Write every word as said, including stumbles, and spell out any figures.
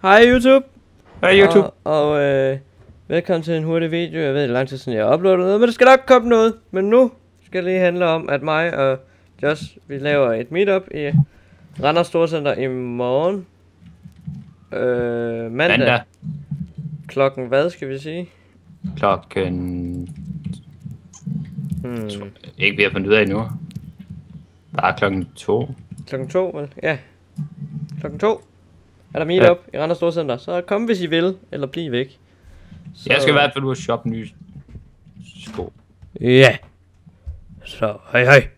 Hej YouTube. Hej YouTube. Og, og øh, velkommen til en hurtig video. Jeg ved det lang tid siden jeg har uploadet noget, men det skal nok komme noget. Men nu skal det lige handle om, at mig og Josh, vi laver et meetup i Randers Storcenter i morgen. Øh, mandag. mandag. Klokken hvad skal vi sige? Klokken... Hmm. Tror, ikke vi har fundet ud af endnu. Bare klokken to. Klokken to, vel? Ja. Klokken to er der meetup ja. i Randers Storcenter. Så kom hvis I vil, eller bliv væk. Så... Jeg skal i hvert fald ud og shoppe nye sko. Ja. Så hej hej.